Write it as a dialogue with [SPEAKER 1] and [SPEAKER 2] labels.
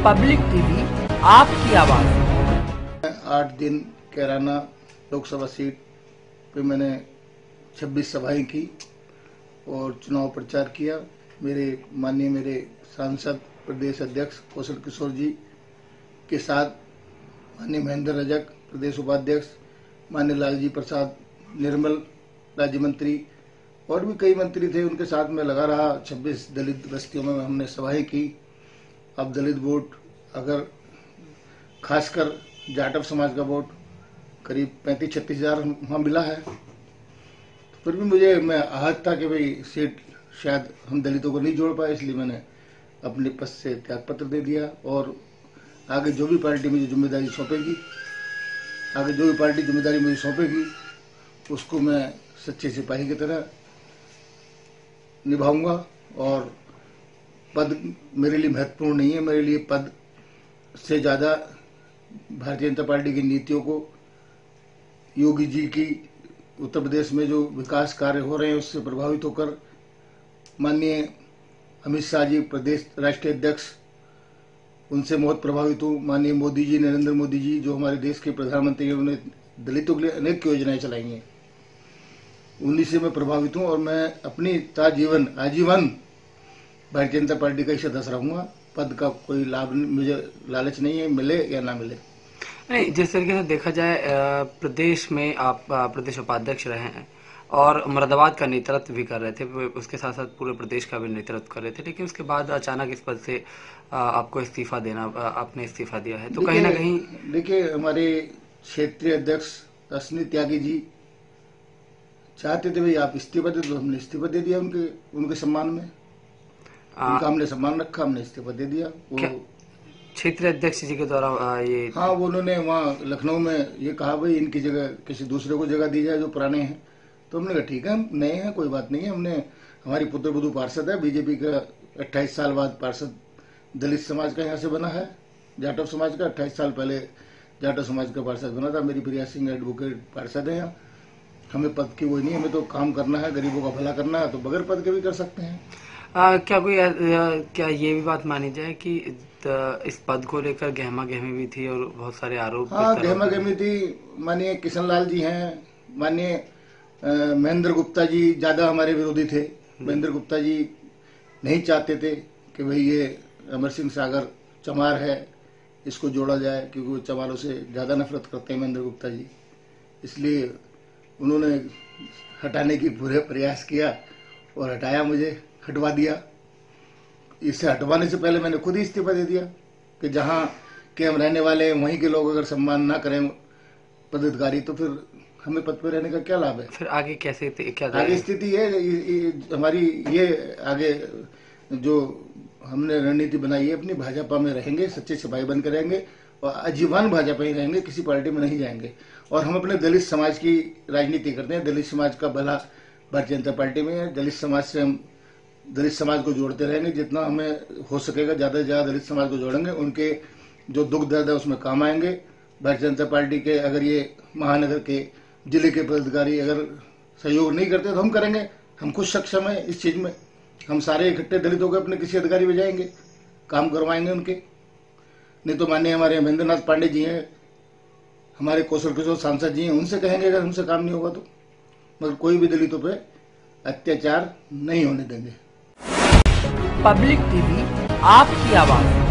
[SPEAKER 1] Public TV, आपकी आवाज।
[SPEAKER 2] 8 दिन कैराना लोकसभा सीट पे मैंने 26 सभाएं की और चुनाव प्रचार किया। मेरे सांसद प्रदेश अध्यक्ष कौशल किशोर जी के साथ माननीय महेंद्र रजक प्रदेश उपाध्यक्ष, माननीय लालजी प्रसाद निर्मल राज्य मंत्री और भी कई मंत्री थे, उनके साथ मैं लगा रहा। 26 दलित बस्तियों में हमने सभाएं की। अब दलित वोट, अगर खासकर जाटव समाज का वोट करीब 35-36 हजार वहाँ मिला है, फिर भी मैं आहत था कि भाई सीट शायद हम दलितों को नहीं जोड़ पाए, इसलिए मैंने अपने पद से त्यागपत्र दे दिया। और आगे जो भी पार्टी मुझे जिम्मेदारी सौंपेगी उसको मैं सच्चे सिपाही की तरह निभाऊंगा। और पद मेरे लिए महत्वपूर्ण नहीं है, मेरे लिए पद से ज़्यादा भारतीय जनता पार्टी की नीतियों को, योगी जी की उत्तर प्रदेश में जो विकास कार्य हो रहे हैं उससे प्रभावित होकर, माननीय अमित शाह जी प्रदेश राष्ट्रीय अध्यक्ष, उनसे बहुत प्रभावित हूँ। माननीय मोदी जी, नरेंद्र मोदी जी जो हमारे देश के प्रधानमंत्री हैं, उन्होंने दलितों के लिए अनेक योजनाएं चलाई हैं, उन्हीं से मैं प्रभावित हूँ। और मैं अपनी आजीवन भारतीय जनता पार्टी का ही सदस्य रहूंगा। पद का कोई लाभ मुझे लालच नहीं है, मिले या ना मिले।
[SPEAKER 3] नहीं, जिस तरीके से देखा जाए प्रदेश में आप प्रदेश उपाध्यक्ष रहे हैं और मुरादाबाद का नेतृत्व भी कर रहे थे, उसके साथ साथ पूरे प्रदेश का भी नेतृत्व कर रहे थे, लेकिन उसके बाद अचानक इस पद से आपको आपने इस्तीफा दिया है, तो कहीं ना कहीं
[SPEAKER 2] देखिए, हमारे क्षेत्रीय अध्यक्ष अश्विनी त्यागी जी चाहते थे भाई आप इस्तीफा दे, तो हमने इस्तीफा दे दिया उनके सम्मान में। उनका हमने सम्मान रखा, हमने इस्तीफा दे दिया। वो
[SPEAKER 3] क्षेत्रीय अध्यक्ष जी के द्वारा ये,
[SPEAKER 2] हाँ, वो उन्होंने वहाँ लखनऊ में ये कहा भाई इनकी जगह किसी दूसरे को जगह दी जाए जो पुराने हैं। तो हमने कहा ठीक है, हम नए हैं, कोई बात नहीं है। हमारी पुत्रवधू पार्षद है, बीजेपी का 28 साल बाद पार्षद दलित समाज का यहाँ से बना है। जाटव समाज का 28 साल पहले जाटव समाज का पार्षद बना था। मेरी प्रिया सिंह एडवोकेट पार्षद है यहाँ। हमें पद की वो नहीं, हमें तो काम करना है, गरीबों का भला करना है, तो बगैर पद के भी कर सकते हैं।
[SPEAKER 3] क्या ये भी बात मानी जाए कि इस पद को लेकर गहमा गहमी भी थी और बहुत सारे आरोप?
[SPEAKER 2] हाँ, गहमा गहमी थी। माननीय किशन लाल जी हैं, माननीय महेंद्र गुप्ता जी ज्यादा हमारे विरोधी थे। महेंद्र गुप्ता जी नहीं चाहते थे कि भाई ये अमर सिंह सागर चमार है, इसको जोड़ा जाए, क्योंकि वो चमारों से ज्यादा नफरत करते हैं महेंद्र गुप्ता जी। इसलिए उन्होंने हटाने की पूरे प्रयास किया और हटवा दिया। इसे हटवाने से पहले मैंने खुद ही इस्तीफा दे दिया कि जहाँ के हम रहने वाले हैं वहीं के लोग अगर सम्मान ना करें पदाधिकारी, तो फिर हमें पद पर रहने का क्या लाभ है।
[SPEAKER 3] फिर आगे क्या
[SPEAKER 2] आगे स्थिति है हमारी, ये आगे जो हमने रणनीति बनाई है अपनी, भाजपा में रहेंगे, सच्चे सिपाही बनकर रहेंगे और आजीवन भाजपा ही रहेंगे, किसी पार्टी में नहीं जाएंगे। और हम अपने दलित समाज की राजनीति करते हैं। दलित समाज का भला भारतीय जनता पार्टी में है। दलित समाज से हम दलित समाज को जोड़ते रहेंगे, जितना हमें हो सकेगा ज्यादा से ज्यादा दलित समाज को जोड़ेंगे। उनके जो दुख दर्द है उसमें काम आएंगे। भारतीय जनता पार्टी के अगर ये महानगर के जिले के पदाधिकारी अगर सहयोग नहीं करते तो हम करेंगे। हम खुद सक्षम है इस चीज में। हम सारे इकट्ठे दलितों को अपने किसी अधिकारी में जाएंगे, काम करवाएंगे उनके। नहीं तो माननीय हमारे महेंद्रनाथ पांडे जी हैं, हमारे कौशल किशोर सांसद जी हैं, उनसे कहेंगे अगर हमसे काम नहीं होगा तो। मगर कोई भी दलितों पे अत्याचार नहीं होने देंगे।
[SPEAKER 1] पब्लिक टीवी, आपकी आवाज।